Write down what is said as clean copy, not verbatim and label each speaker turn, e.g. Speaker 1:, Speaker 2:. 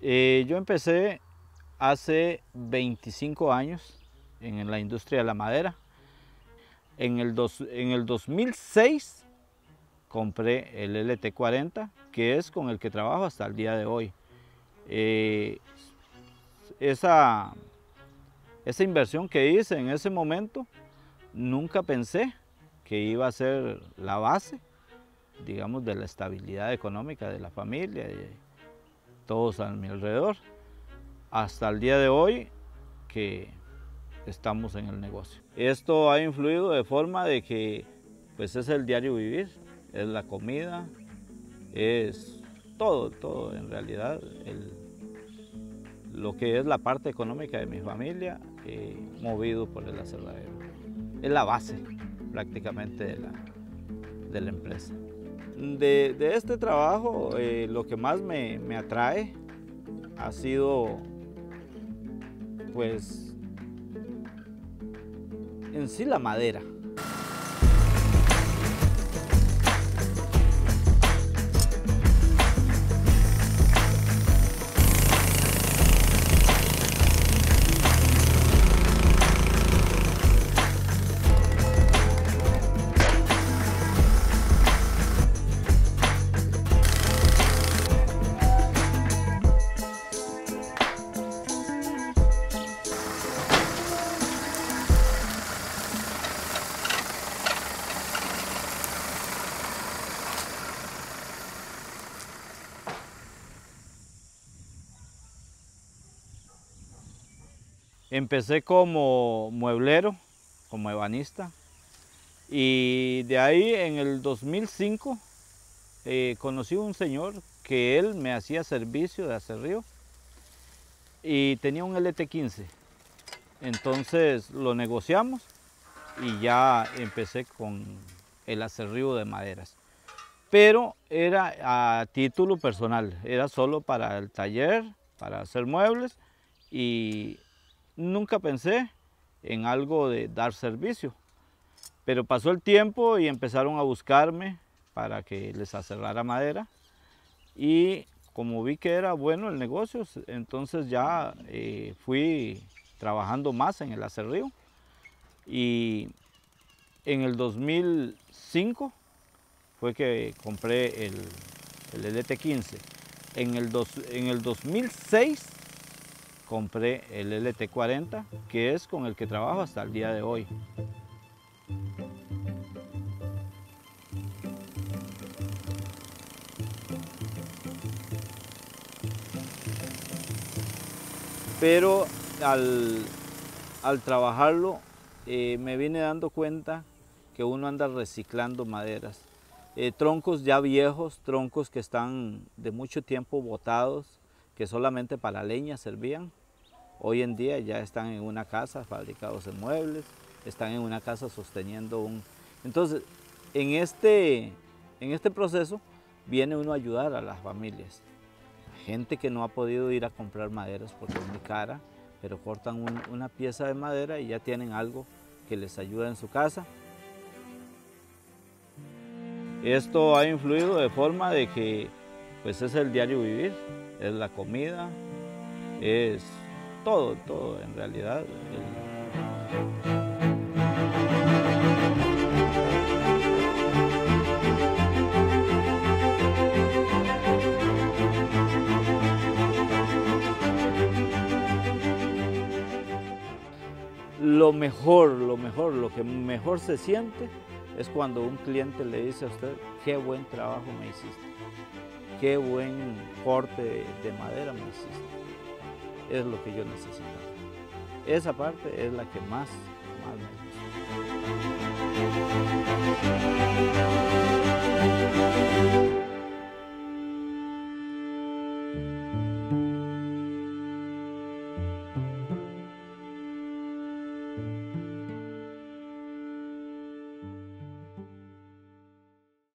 Speaker 1: Yo empecé hace 25 años en la industria de la madera. En el 2006 compré el LT40, que es con el que trabajo hasta el día de hoy. Esa inversión que hice en ese momento, nunca pensé que iba a ser la base, digamos, de la estabilidad económica de la familia y todos a mi alrededor, hasta el día de hoy que estamos en el negocio. Esto ha influido de forma de que pues es el diario vivir, es la comida, es todo en realidad, lo que es la parte económica de mi familia, movido por el aserradero. Es la base prácticamente de la empresa. De este trabajo, lo que más me atrae ha sido, pues, en sí la madera. Empecé como mueblero, como ebanista, y de ahí en el 2005 conocí a un señor que él me hacía servicio de aserrío y tenía un LT15. Entonces lo negociamos y ya empecé con el aserrío de maderas. Pero era a título personal, era solo para el taller, para hacer muebles, y nunca pensé en algo de dar servicio. Pero pasó el tiempo y empezaron a buscarme para que les aserrara madera, y como vi que era bueno el negocio, entonces ya fui trabajando más en el aserrío, y en el 2005 fue que compré el LT15. En el 2006 compré el LT40, que es con el que trabajo hasta el día de hoy. Pero al trabajarlo me vine dando cuenta que uno anda reciclando maderas. Troncos ya viejos, troncos que están de mucho tiempo botados, que solamente para leña servían. Hoy en día ya están en una casa fabricados en muebles, están en una casa sosteniendo un... Entonces, en este proceso viene uno a ayudar a las familias. Gente que no ha podido ir a comprar maderas porque es muy cara, pero cortan una pieza de madera y ya tienen algo que les ayuda en su casa. Esto ha influido de forma de que pues es el diario vivir, es la comida, es todo en realidad. Lo que mejor se siente es cuando un cliente le dice a usted: qué buen trabajo me hiciste, qué buen corte de madera me hiciste. Es lo que yo necesitaba. Esa parte es la que más me gusta.